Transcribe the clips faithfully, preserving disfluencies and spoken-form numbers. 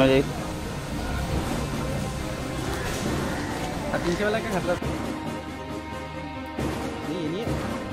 तीनशे वाला काय घातला नाही नाही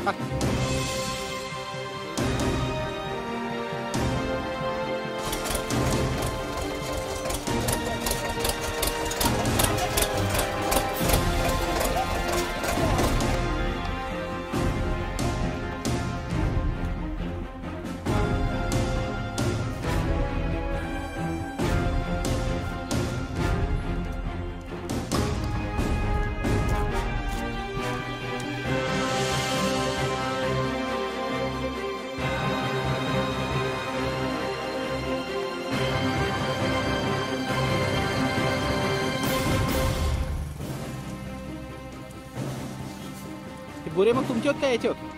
गोरे मग तुमचे होत काय याचे होत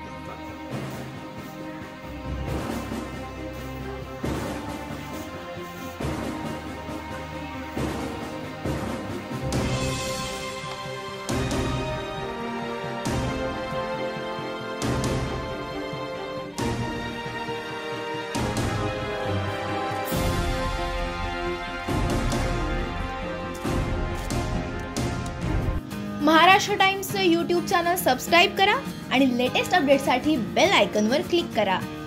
महाराष्ट्र टाइम्सचे यूट्यूब चॅनल सबस्क्राइब करा आणि लेटेस्ट अपडेट्ससाठी बेल आयकॉनवर क्लिक करा।